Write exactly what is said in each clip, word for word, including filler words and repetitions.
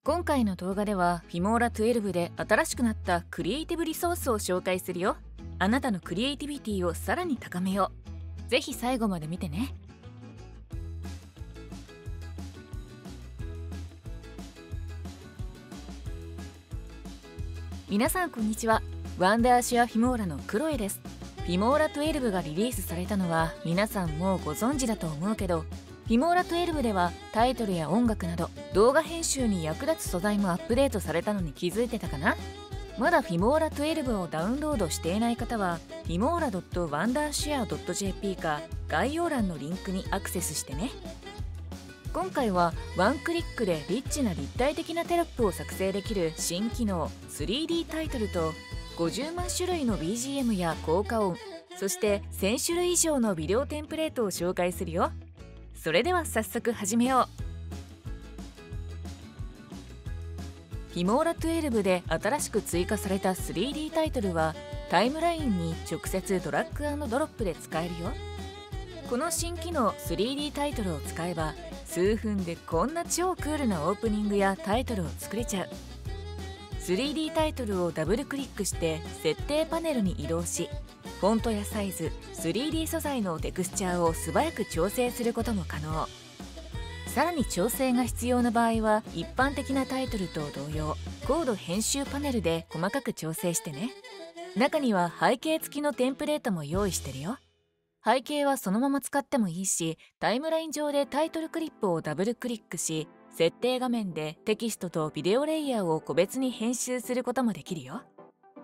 今回の動画ではフィモーラじゅうにで新しくなったクリエイティブリソースを紹介するよ。あなたのクリエイティビティをさらに高めよう。ぜひ最後まで見てね。皆さんこんにちは。ワンダーシュアフィモーラのクロエです。フィモーラじゅうにがリリースされたのは皆さんもうご存知だと思うけど、フィモーラじゅうにではタイトルや音楽など動画編集に役立つ素材もアップデートされたのに気づいてたかな？まだフィモーラじゅうにをダウンロードしていない方は フィモーラ ドット ワンダーシェア ドット ジェーピー か概要欄のリンクにアクセスしてね。今回はワンクリックでリッチな立体的なテロップを作成できる新機能 スリーディー タイトルとごじゅうまん種類の ビージーエム や効果音、そしてせん種類以上のビデオテンプレートを紹介するよ。それでは早速始めよう。フィモーラじゅうにで新しく追加された スリーディー タイトルはタイムラインに直接ドラッグ&ドロップで使えるよ。この新機能 スリーディー タイトルを使えば数分でこんな超クールなオープニングやタイトルを作れちゃう。スリーディー タイトルをダブルクリックして設定パネルに移動し、フォントやサイズ、スリーディー 素材のテクスチャーを素早く調整することも可能。さらに調整が必要な場合は一般的なタイトルと同様、コード編集パネルで細かく調整してね。中には背景付きのテンプレートも用意してるよ。背景はそのまま使ってもいいし、タイムライン上でタイトルクリップをダブルクリックし、設定画面でテキストとビデオレイヤーを個別に編集することもできるよ。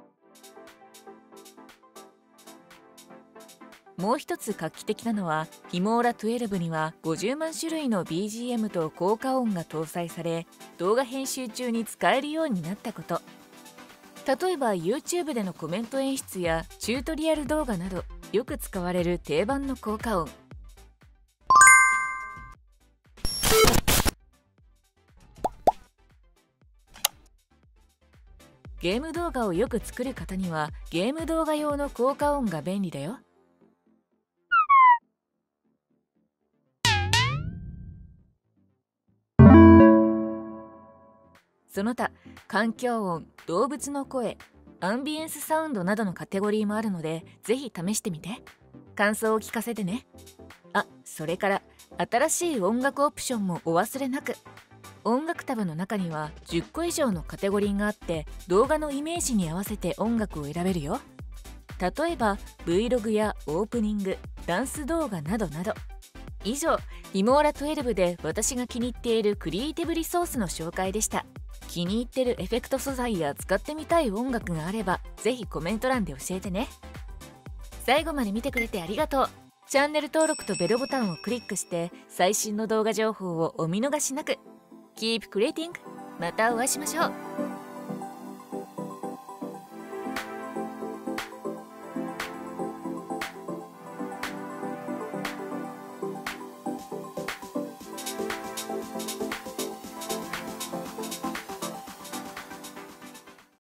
もう一つ画期的なのは、フィモーラじゅうににはごじゅうまん種類の ビージーエム と効果音が搭載され、動画編集中に使えるようになったこと。例えば YouTube でのコメント演出やチュートリアル動画など、よく使われる定番の効果音。ゲーム動画をよく作る方にはゲーム動画用の効果音が便利だよ。その他、環境音、動物の声、アンビエンスサウンドなどのカテゴリーもあるので、ぜひ試してみて。感想を聞かせてね。あ、それから新しい音楽オプションもお忘れなく。音楽タブの中にはじゅっこ以上のカテゴリーがあって、動画のイメージに合わせて音楽を選べるよ。例えば Vlog やオープニング、ダンス動画などなど。以上、フィモーラじゅうにで私が気に入っているクリエイティブリソースの紹介でした。気に入ってるエフェクト素材や使ってみたい音楽があれば、ぜひコメント欄で教えてね。最後まで見てくれてありがとう。チャンネル登録とベルボタンをクリックして最新の動画情報をお見逃しなく。Keep creating! またお会いしましょう。